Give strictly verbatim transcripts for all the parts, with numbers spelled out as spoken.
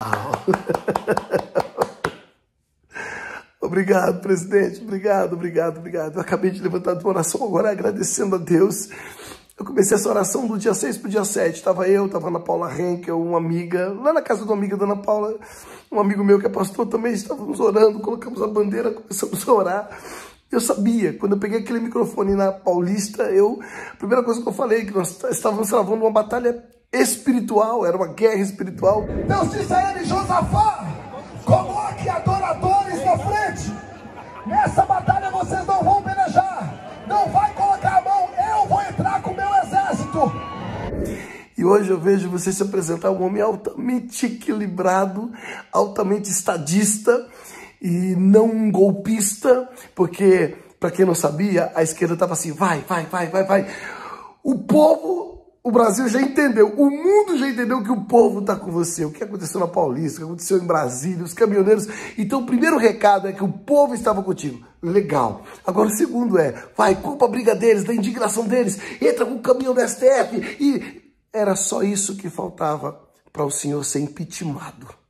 Obrigado, presidente. Obrigado, obrigado, obrigado. Eu acabei de levantar de uma oração agora agradecendo a Deus. Eu comecei essa oração do dia seis para o dia sete. Estava eu, estava a Ana Paula Henkel, uma amiga, lá na casa de uma amiga da Ana Paula, um amigo meu que é pastor também, estávamos orando, colocamos a bandeira, começamos a orar. Eu sabia, quando eu peguei aquele microfone na Paulista, eu, a primeira coisa que eu falei, que nós estávamos travando uma batalha espiritual, era uma guerra espiritual. Deus disse a ele, Josafá, coloque adoradores na frente. Nessa batalha vocês não vão pelejar, não vai colocar a mão, eu vou entrar com o meu exército. E hoje eu vejo você se apresentar um homem altamente equilibrado, altamente estadista e não um golpista, porque, para quem não sabia, a esquerda estava assim, vai, vai, vai, vai, vai. O povo, o Brasil já entendeu, o mundo já entendeu que o povo está com você. O que aconteceu na Paulista, o que aconteceu em Brasília, os caminhoneiros. Então o primeiro recado é que o povo estava contigo. Legal. Agora o segundo é, vai, culpa a briga deles, da indignação deles, entra com o caminhão do S T F. E era só isso que faltava para o senhor ser impeachmentado.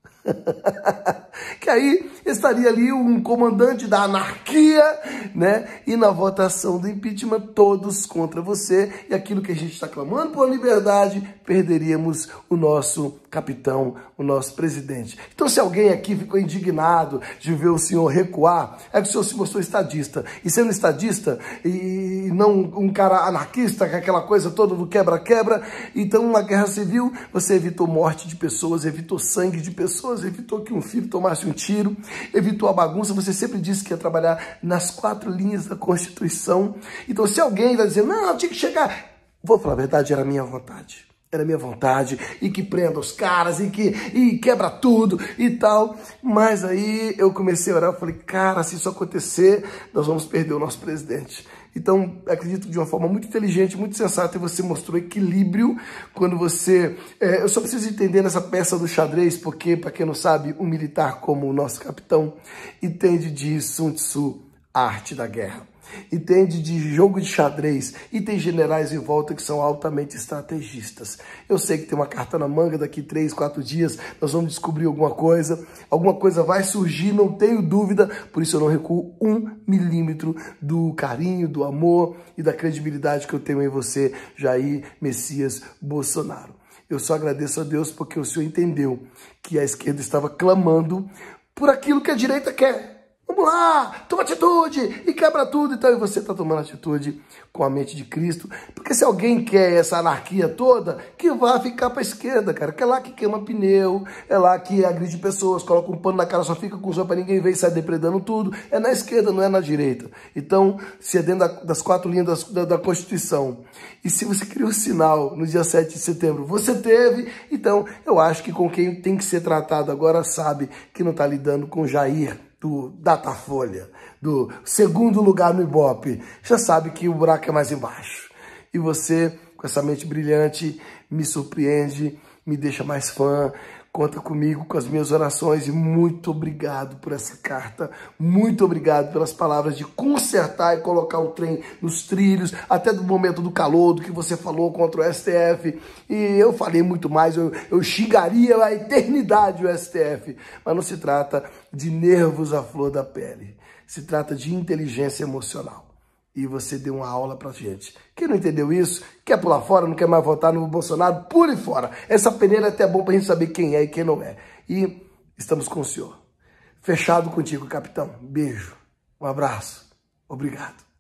Que aí estaria ali um comandante da anarquia, né? E na votação do impeachment, todos contra você. E aquilo que a gente está clamando por liberdade, perderíamos o nosso capitão, o nosso presidente. Então, se alguém aqui ficou indignado de ver o senhor recuar, é que o senhor se mostrou estadista. E sendo estadista, e não um cara anarquista, com aquela coisa toda do quebra-quebra, então, uma guerra civil, você evitou morte de pessoas, evitou sangue de pessoas, evitou que um filho tomasse um tiro, evitou a bagunça. Você sempre disse que ia trabalhar nas quatro linhas da Constituição. Então, se alguém vai dizer, não, tinha que chegar... Vou falar a verdade, era a minha vontade. Era a minha vontade, e que prenda os caras, e que e quebra tudo e tal. Mas aí eu comecei a orar, eu falei, cara, se isso acontecer, nós vamos perder o nosso presidente. Então, acredito de uma forma muito inteligente, muito sensata, e você mostrou equilíbrio quando você... É, eu só preciso entender nessa peça do xadrez, porque, para quem não sabe, um militar como o nosso capitão entende de Sun Tzu, a arte da guerra. Entende de jogo de xadrez, e tem generais em volta que são altamente estrategistas. Eu sei que tem uma carta na manga, daqui três, quatro dias nós vamos descobrir alguma coisa, alguma coisa vai surgir, não tenho dúvida, por isso eu não recuo um milímetro do carinho, do amor e da credibilidade que eu tenho em você, Jair Messias Bolsonaro. Eu só agradeço a Deus porque o senhor entendeu que a esquerda estava clamando por aquilo que a direita quer. Vamos lá, toma atitude e quebra tudo. Então, e você está tomando atitude com a mente de Cristo. Porque se alguém quer essa anarquia toda, que vá ficar para a esquerda, cara. Que é lá que queima pneu, é lá que agride pessoas, coloca um pano na cara, só fica com o sol para ninguém ver e sai depredando tudo. É na esquerda, não é na direita. Então, se é dentro da, das quatro linhas das, da, da Constituição, e se você criou o sinal no dia sete de setembro, você teve, então eu acho que com quem tem que ser tratado agora sabe que não está lidando com Jair, do Datafolha, do segundo lugar no Ibope, já sabe que o buraco é mais embaixo. E você, com essa mente brilhante, me surpreende, me deixa mais fã, conta comigo com as minhas orações e muito obrigado por essa carta, muito obrigado pelas palavras de consertar e colocar o trem nos trilhos, até do momento do calor, do que você falou contra o S T F, e eu falei muito mais, eu, eu xingaria a eternidade o S T F, mas não se trata de nervos à flor da pele, se trata de inteligência emocional. E você deu uma aula pra gente. Quem não entendeu isso, quer pular fora, não quer mais votar no Bolsonaro, pule fora. Essa peneira é até bom pra gente saber quem é e quem não é. E estamos com o senhor. Fechado contigo, capitão. Beijo. Um abraço. Obrigado.